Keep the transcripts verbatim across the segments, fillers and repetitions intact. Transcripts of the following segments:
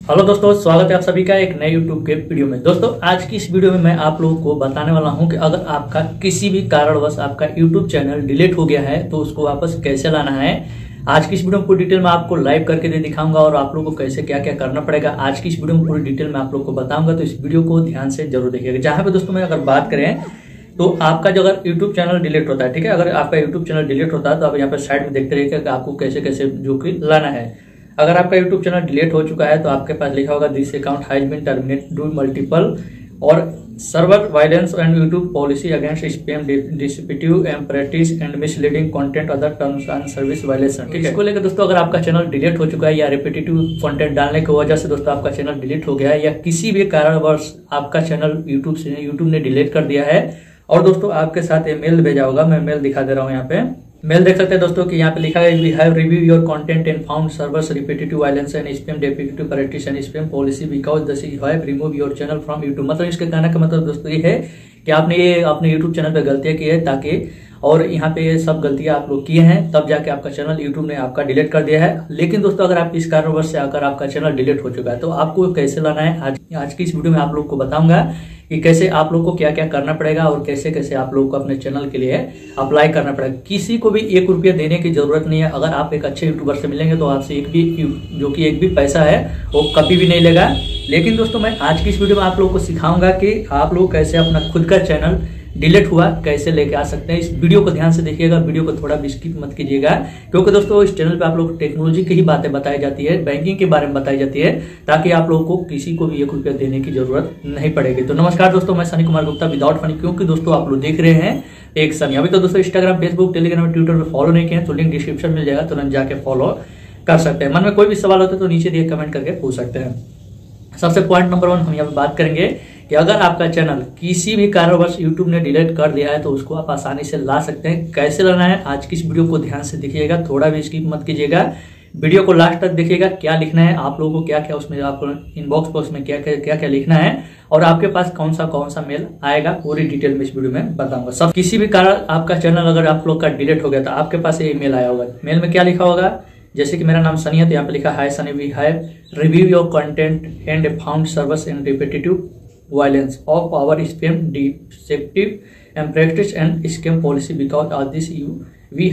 Hello दोस्तों, स्वागत है आप सभी का एक नए यूट्यूब के वीडियो में। दोस्तों आज की इस वीडियो में मैं आप लोगों को बताने वाला हूं कि अगर आपका किसी भी कारणवश आपका यूट्यूब चैनल डिलीट हो गया है तो उसको वापस कैसे लाना है। आज की इस वीडियो में पूरी डिटेल में आपको लाइव करके दे दिखाऊंगा और आप लोगों को कैसे क्या क्या करना पड़ेगा आज की इस वीडियो में पूरी डिटेल में आप लोग को बताऊंगा। तो इस वीडियो को ध्यान से जरूर देखिएगा। जहां पे दोस्तों मैं अगर बात करें तो आपका जो अगर यूट्यूब चैनल डिलीट होता है, ठीक है, अगर आपका यूट्यूब चैनल डिलीट होता है तो आप यहाँ पे साइड में देखते रहिएगा कि आपको कैसे कैसे जो कि लाना है। अगर आपका यूट्यूब चैनल डिलीट हो चुका है तो आपके पास लिखा होगा this account has been terminate due multiple or severe violence and YouTube policy against spam deceptive and practice and misleading content other terms and service violation. ठीक है, इसको लेकर दोस्तों अगर आपका चैनल डिलीट हो चुका है या रिपीटेटिव कंटेंट डालने की वजह से दोस्तों आपका चैनल डिलीट हो गया है या किसी भी कारणवश आपका चैनल यूट्यूब से यूट्यूब ने डिलीट कर दिया है और दोस्तों आपके साथ ये मेल भेजा होगा। मैं मेल दिखा दे रहा हूँ। यहाँ पे मेल देख सकते हैं दोस्तों कि यहाँ पे लिखा है we have review your content and found servers repetitive violence and spam deceptive practice and spam policy because this you have remove your channel from YouTube. मतलब इसके कहने का मतलब दोस्तों ये है कि आपने ये अपने यूट्यूब चैनल पे गलतियां की है ताकि और यहाँ पे ये सब गलतियां आप लोग किए हैं तब जाके आपका चैनल यूट्यूब ने आपका डिलीट कर दिया है। लेकिन दोस्तों अगर आप इस कारणवश से अगर आपका चैनल डिलीट हो चुका है तो आपको कैसे लाना है आज आज की इस वीडियो में आप लोग को बताऊंगा कि कैसे आप लोग को क्या क्या करना पड़ेगा और कैसे कैसे आप लोग को अपने चैनल के लिए अप्लाई करना पड़ेगा। किसी को भी एक रुपया देने की जरूरत नहीं है। अगर आप एक अच्छे यूट्यूबर से मिलेंगे तो आपसे एक भी जो कि एक भी पैसा है वो कभी भी नहीं लेगा। लेकिन दोस्तों मैं आज की इस वीडियो में आप लोग को सिखाऊंगा कि आप लोग कैसे अपना खुद का चैनल डिलीट हुआ कैसे लेके आ सकते हैं। इस वीडियो को ध्यान से देखिएगा, वीडियो को थोड़ा भी स्किप मत कीजिएगा क्योंकि दोस्तों इस चैनल पे आप लोग टेक्नोलॉजी की ही बातें बताई जाती है, बैंकिंग के बारे में बताई जाती है ताकि आप लोगों को किसी को भी एक रुपया देने की जरूरत नहीं पड़ेगी। तो नमस्कार दोस्तों, मैं सनी कुमार गुप्ता विदाउट फनी, क्योंकि दोस्तों आप लोग देख रहे हैं एक सनी। अभी तो दोस्तों इंस्टाग्राम, फेसबुक, टेलीग्राम, ट्विटर पे फॉलो नहीं किए तो लिंक डिस्क्रिप्शन मिल जाएगा, तुरंत जाके फॉलो कर सकते हैं। मन में कोई भी सवाल होता है तो नीचे दिए कमेंट करके पूछ सकते हैं। सबसे पॉइंट नंबर वन हम यहाँ पे बात करेंगे कि अगर आपका चैनल किसी भी कारणवश यूट्यूब ने डिलीट कर दिया है तो उसको आप आसानी से ला सकते हैं। कैसे लाना है आज की इस वीडियो को ध्यान से देखिएगा, थोड़ा भी स्किप मत कीजिएगा, वीडियो को लास्ट तक देखिएगा। क्या लिखना है आप लोगों को, क्या क्या उसमें आपको इनबॉक्स बॉक्स में क्या क्या क्या क्या लिखना है और आपके पास कौन सा कौन सा मेल आएगा पूरी डिटेल में इस वीडियो में बताऊंगा। सब किसी भी कारण आपका चैनल अगर आप लोग का डिलीट हो गया तो आपके पास ये मेल आया होगा। मेल में क्या लिखा होगा, जैसे कि मेरा नाम सनी है तो यहाँ पे लिखा hi Sunny, we have review your content and found service and repetitive violence of our spam deceptive and practice and scam policy because of this you we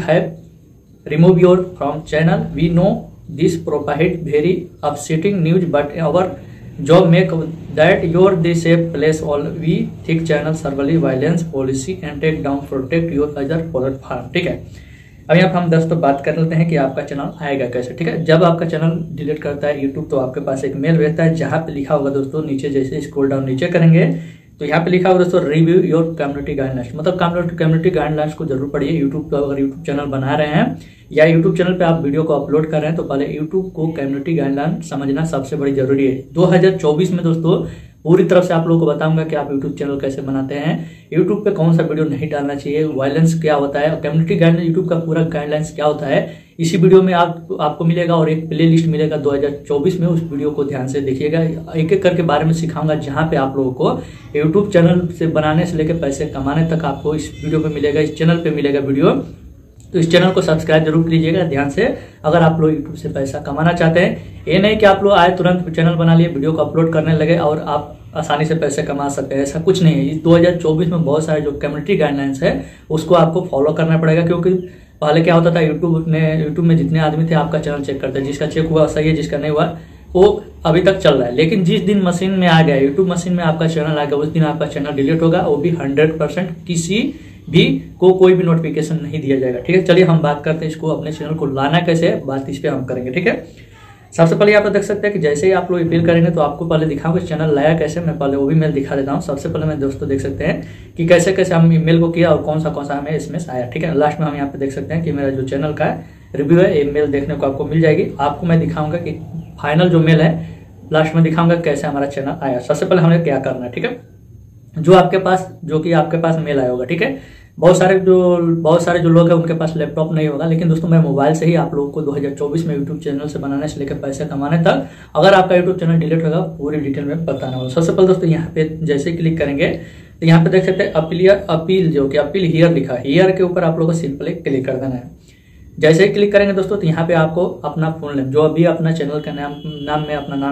have remove your from channel. We know this provide very upsetting news but our job make that your this a place all we think channel severely violence policy and take down protect your other platform. ठीक है, अब यहाँ पर हम दोस्तों बात कर लेते हैं कि आपका चैनल आएगा कैसे। ठीक है, जब आपका चैनल डिलीट करता है यूट्यूब तो आपके पास एक मेल भेजता है जहाँ पे लिखा होगा दोस्तों नीचे, जैसे स्क्रॉल डाउन नीचे करेंगे तो यहाँ पे लिखा होगा दोस्तों रिव्यू योर कम्युनिटी गाइडलाइंस। मतलब कम्युनिटी गाइडलाइंस को जरूर पढ़िए। यूट्यूब पर अगर यूट्यूब चैनल बना रहे हैं या यूट्यूब चैनल पे आप वीडियो को अपलोड कर रहे हैं तो पहले यूट्यूब को कम्युनिटी गाइडलाइन समझना सबसे बड़ी जरूरी है। दो हजार चौबीस में दोस्तों पूरी तरफ से आप लोगों को बताऊंगा कि आप यूट्यूब चैनल कैसे बनाते हैं, यूट्यूब पे कौन सा वीडियो नहीं डालना चाहिए, वायलेंस क्या होता है, कम्युनिटी गाइडलाइन यूट्यूब का पूरा गाइडलाइंस क्या होता है, इसी वीडियो में आप आपको मिलेगा और एक प्ले लिस्ट मिलेगा दो हजार चौबीस में। उस वीडियो को ध्यान से देखिएगा, एक एक करके बारे में सिखाऊंगा जहां पे आप लोगों को यूट्यूब चैनल से बनाने से लेकर पैसे कमाने तक आपको इस वीडियो पे मिलेगा, इस चैनल पे मिलेगा वीडियो। तो इस चैनल को सब्सक्राइब जरूर कीजिएगा ध्यान से अगर आप लोग यूट्यूब से पैसा कमाना चाहते हैं। ये नहीं कि आप लोग आए तुरंत चैनल बना लिए, वीडियो को अपलोड करने लगे और आप आसानी से पैसे कमा सकते हैं, ऐसा कुछ नहीं है। दो हजार चौबीस में बहुत सारे जो कम्युनिटी गाइडलाइंस है उसको आपको फॉलो करना पड़ेगा क्योंकि पहले क्या होता था यूट्यूब ने यूट्यूब में जितने आदमी थे आपका चैनल चेक करते हैं, जिसका चेक हुआ सही है, जिसका नहीं हुआ वो अभी तक चल रहा है। लेकिन जिस दिन मशीन में आ गया, यूट्यूब मशीन में आपका चैनल आ गया, उस दिन आपका चैनल डिलीट होगा, वो भी हंड्रेड परसेंट किसी भी को कोई भी नोटिफिकेशन नहीं दिया जाएगा। ठीक है, चलिए हम बात करते हैं इसको अपने चैनल को लाना कैसे है, बात इस पे हम करेंगे। ठीक है, सबसे पहले आप देख सकते हैं कि जैसे ही आप लोग अपील करेंगे तो आपको पहले दिखाऊंगा चैनल लाया कैसे। मैं पहले वो भी मेल दिखा देता हूँ। सबसे पहले मैं दोस्तों देख सकते हैं कि कैसे कैसे हम ईमेल को किया और कौन सा कौन सा हमें इसमें आया। ठीक है, लास्ट में हम यहाँ पे देख सकते हैं कि मेरा जो चैनल का रिव्यू है ये मेल देखने को आपको मिल जाएगी। आपको मैं दिखाऊंगा कि फाइनल जो मेल है लास्ट में दिखाऊंगा कैसे हमारा चैनल आया। सबसे पहले हमें क्या करना है, ठीक है, जो आपके पास जो कि आपके पास मेल आया होगा। ठीक है, बहुत सारे जो बहुत सारे जो लोग हैं उनके पास लैपटॉप नहीं होगा, लेकिन दोस्तों मैं मोबाइल से ही आप लोगों को दो हजार चौबीस में यूट्यूब चैनल से बनाने से लेकर पैसे कमाने तक अगर आपका यूट्यूब चैनल डिलीट होगा पूरी डिटेल में बताना होगा। सबसे पहले दोस्तों यहाँ पे जैसे क्लिक करेंगे तो यहाँ पे देख सकते हैं अपील अपील जो कि अपील हियर लिखा है, हियर के ऊपर आप लोगों को सिंपली क्लिक कर देना है। जैसे ही क्लिक करेंगे दोस्तों तो यहाँ पे आपको अपना फुल नेम जो अभी अपना चैनल का नाम नाम में अपना नाम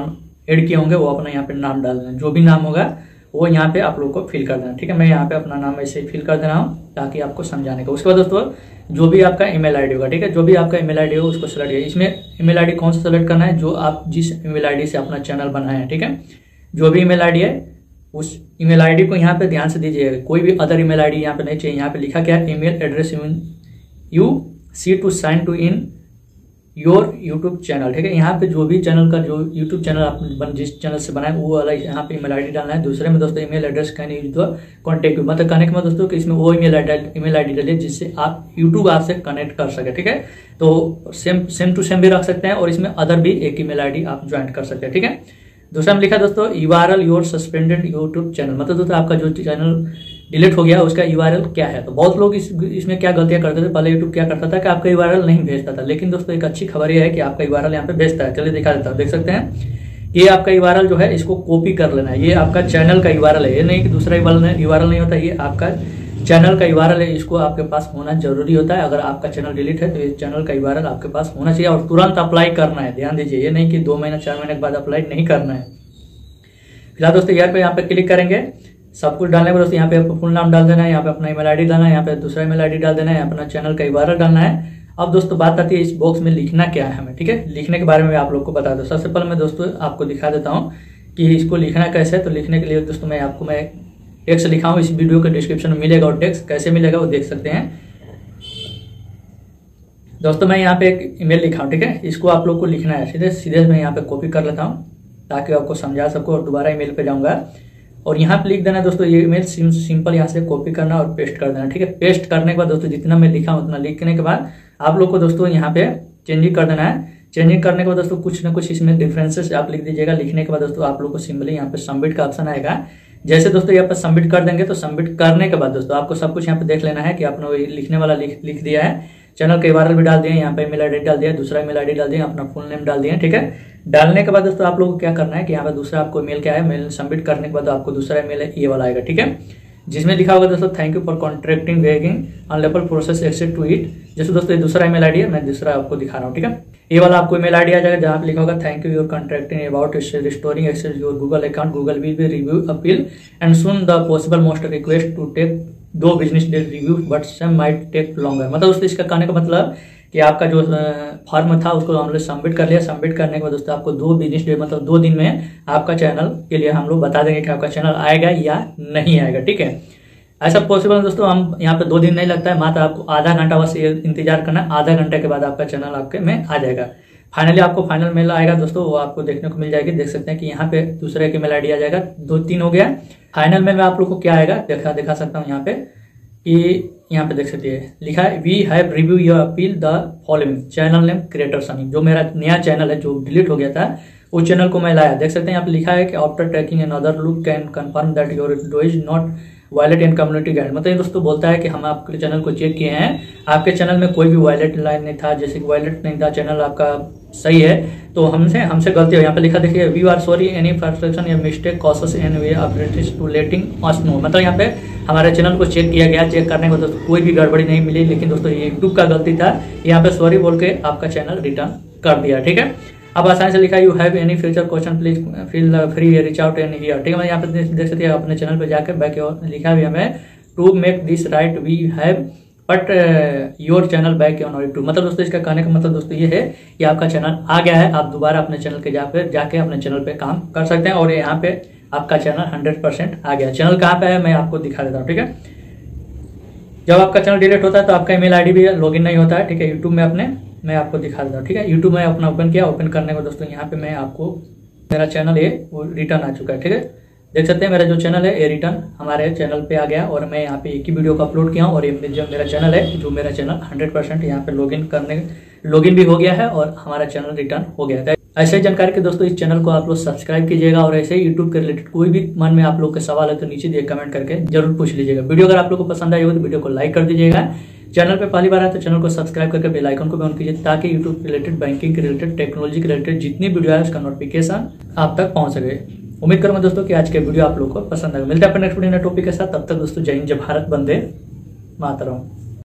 ऐड किए होंगे वो अपना यहाँ पे नाम डाल देना, जो भी नाम होगा वो यहाँ पे आप लोग को फिल कर देना। ठीक है, मैं यहाँ पे अपना नाम ऐसे फिल कर दे रहा हूँ ताकि आपको समझाने का। उसके बाद दोस्तों जो भी आपका ईमेल आईडी होगा, ठीक है, जो भी आपका ईमेल आईडी हो उसको सेलेक्ट किया। इसमें ईमेल आईडी कौन सा सेलेक्ट करना है, जो आप जिस ईमेल आईडी से अपना चैनल बनाए हैं। ठीक है, जो भी ईमेल आईडी है उस ईमेल आईडी को यहाँ पे ध्यान से दीजिएगा, कोई भी अदर ईमेल आईडी यहाँ पे नहीं चाहिए। यहाँ पे लिखा क्या है, email address you see to sign to in your YouTube channel. ठीक है, यहाँ पे जो भी चैनल का जो यूट्यूब चैनल आप जिस चैनल से बनाए वो वाला यहाँ पे ईमेल आईडी डालना है। दूसरे में दोस्तों email address can use the contact, मतलब कहने के बाद दोस्तों कि इसमें वो ईमेल आईडी ईमेल आईडी डालिए जिससे आप यूट्यूब आपसे कनेक्ट कर सके। ठीक है, तो सेम सेम टू सेम भी रख सकते हैं और इसमें अदर भी एक ईमेल आईडी आप ज्वाइन कर सकते हैं। ठीक है, दूसरा में लिखा दोस्तों URL your suspended YouTube channel, मतलब दोस्तों आपका जो चैनल डिलीट हो गया उसका यूआरएल क्या है। तो बहुत लोग इस इसमें क्या गलतियां करते थे, पहले यूट्यूब क्या करता था कि आपका यूआरएल नहीं भेजता था, लेकिन दोस्तों एक अच्छी खबर यह है कि आपका यूआरएल यहाँ पे भेजता है। चलिए दिखा देता हूं, देख सकते हैं ये आपका यूआरएल जो है इसको कॉपी कर लेना है। ये आपका चैनल का यूआरएल है, ये नहीं कि दूसरा यूआरएल नहीं होता, ये आपका चैनल का यूआरएल है, इसको आपके पास होना जरूरी होता है। अगर आपका चैनल डिलीट है तो ये चैनल का यूआरएल आपके पास होना चाहिए और तुरंत अप्लाई करना है। ध्यान दीजिए, ये नहीं कि दो महीना चार महीने के बाद अप्लाई नहीं करना है। फिलहाल दोस्तों यार पे यहाँ पे क्लिक करेंगे, सब कुछ डालने के बाद दोस्तों यहाँ पे आपको फुल नाम डाल देना है, यहाँ पे अपना ईमेल आईडी डालना है, यहाँ पे दूसरा ईमेल आईडी डाल देना है, अपना चैनल का यूआरएल डालना है। अब दोस्तों बात आती है इस बॉक्स में लिखना क्या है हमें। ठीक है, लिखने के बारे में आप लोग को बता दो। सबसे पहले मैं दोस्तों आपको दिखा देता हूँ कि इसको लिखना कैसे है। तो लिखने के लिए दोस्तों मैं आपको मैं टेक्स्ट लिखा हूँ, इस वीडियो के डिस्क्रिप्शन में मिलेगा और टेक्स्ट कैसे मिलेगा वो देख सकते हैं। दोस्तों मैं यहाँ पे एक ईमेल लिखा हूँ, ठीक है, इसको आप लोग को लिखना है। सीधे सीधे मैं यहाँ पे कॉपी कर लेता हूँ ताकि आपको समझा सको और दोबारा ईमेल पे जाऊंगा और यहाँ पे लिख देना दोस्तों ये ईमेल सिम, सिंपल यहाँ से कॉपी करना और पेस्ट कर देना। ठीक है, पेस्ट करने के बाद दोस्तों जितना मैं लिखा हूँ उतना लिखने के बाद आप लोग को दोस्तों यहाँ पे चेंजिंग कर देना है। चेंजिंग करने के बाद दोस्तों कुछ ना कुछ इसमें डिफरेंसेस आप लिख दीजिएगा। लिखने के बाद दोस्तों आप लोग को सिंपली यहाँ पे सबमिट का ऑप्शन आएगा। जैसे दोस्तों यहाँ पे सबमिट कर देंगे तो सबमिट करने के बाद दोस्तों आपको सब कुछ यहाँ पे देख लेना है कि आपने लिखने वाला लिख लिख दिया है, चैनल का यूआरएल भी डाल दिए, यहाँ पे ईमेल आईडी डाल दिया, दूसरा ईमेल आईडी डाल दिया, अपना फुल नेम डाल दिया। ठीक है, डालने के बाद दोस्तों आप लोगों को क्या करना है कि यहाँ पे दूसरा आपको ईमेल क्या है, मेल सबमिट करने के बाद आपको दूसरा ईमेल ये वाला आएगा। ठीक है, जिसमें लिखा होगा दोस्तों thank you for contracting waging unable process accept to it. जैसे दोस्तों ये दूसरा ईमेल आईडी है, मैं दूसरा आपको दिखा रहा हूँ। ठीक है, ये वाला आपको ईमेल आईडी आ जाएगा जहाँ पे लिखा होगा thank you your contracting about restoring access your Google account, Google will be review appeal and soon the possible most request to take दो business day review but some might take longer. मतलब दोस्तों इसका कहने का मतलब कि आपका जो फॉर्म था उसको हम लोग सबमिट कर लिया। सबमिट करने के बाद दोस्तों आपको दो बिजनेस डे मतलब दो दिन में आपका चैनल के लिए हम लोग बता देंगे कि आपका चैनल आएगा या नहीं आएगा। ठीक है, ऐसा पॉसिबल है दोस्तों, हम यहाँ पे दो दिन नहीं लगता है, मात्र आपको आधा घंटा बस ये इंतजार करना, आधा घंटे के बाद आपका चैनल आपके में आ जाएगा। फाइनली आपको फाइनल मेल आएगा दोस्तों, वो आपको देखने को मिल जाएगी। देख सकते हैं कि यहाँ पे दूसरे की मेल आईडी आ जाएगा, दो तीन हो गया। फाइनल मेल में आप लोग को क्या आएगा देखा दिखा सकता हूँ यहाँ पे कि यहाँ पे देख सकते हैं लिखा है we have review your appeal the following channel name creator Sunny. जो मेरा नया चैनल है जो डिलीट हो गया था उस चैनल को मैं लाया। देख सकते हैं यहाँ पे लिखा है कि after taking another look can confirm that your डो is not violate in community guide. मतलब दोस्तों बोलता है कि हम आपके चैनल को चेक किए हैं, आपके चैनल में कोई भी वायलेट लाइन नहीं था, जैसे कि वायलेट नहीं था, चैनल आपका सही है, तो हमसे हमसे गलती हो। यहाँ पे लिखा देखिए we are sorry any frustration या mistake causes and way updates to letting us know. मतलब यहाँ पे हमारे चैनल को चेक किया गया, चेक करने को दोस्तों कोई भी गड़बड़ी नहीं मिली, लेकिन दोस्तों ये यूट्यूब का गलती था, यहाँ पे सॉरी बोल के आपका चैनल रिटर्न कर दिया। ठीक है, अब आसानी से लिखा you have any future question please feel free reach out and here. ठीक है, मैं यहाँ पे देख सकते हैं अपने चैनल पे जाकर बैक लिखा भी हमें to make this right we have but your channel back on YouTube. मतलब दोस्तों इसका कहने का मतलब दोस्तों ये है कि आपका चैनल आ गया है, आप दोबारा अपने चैनल के जाकर जाके अपने चैनल पे काम कर सकते हैं और यहाँ पे आपका चैनल हंड्रेड परसेंट आ गया। चैनल कहाँ पे है मैं आपको दिखा देता हूँ। ठीक है, जब आपका चैनल डिलीट होता है तो आपका ईमेल आईडी भी लॉगिन नहीं होता है। ठीक है, यूट्यूब में अपने मैं आपको दिखा देता हूँ। ठीक है, यूट्यूब में अपना ओपन किया, ओपन करने को दोस्तों यहाँ पे मैं आपको मेरा चैनल है वो रिटर्न आ चुका है। ठीक है, देख सकते हैं मेरा जो चैनल है ये रिटर्न हमारे चैनल पे आ गया और मैं यहाँ पे एक ही वीडियो को अपलोड किया हूँ और ये जो मेरा चैनल है जो मेरा चैनल हंड्रेड परसेंट यहाँ पे लॉगिन करने लॉगिन भी हो गया है और हमारा चैनल रिटर्न हो गया है। ऐसे ही जानकारी के दोस्तों इस चैनल को आप लोग सब्सक्राइब कीजिएगा और ऐसे ही यूट्यूब के रिलेटेड कोई भी मन में आप लोग के सवाल है तो नीचे दिए कमेंट करके जरूर पूछ लीजिएगा। वीडियो अगर आप लोग को पसंद आई हो तो वीडियो को लाइक कर दीजिएगा। चैनल पे पहली बार है तो चैनल को सब्सक्राइब करके बेल आइकन को भी ऑन कीजिए ताकि यूट्यूब के रिलेटेड बैंकिंग के रिलेटेड टेक्नोलॉजी के रिलेटेड जितनी वीडियो है उसका नोटिफिकेशन आप तक पहुंच सके। उम्मीद करूंगा दोस्तों कि आज के वीडियो आप लोग को पसंद आएगा। मिलते हैं अपने नेक्स्ट वीडियो टॉपिक के साथ, तब तक दोस्तों जय हिंद, जय भारत, वंदे मातरम।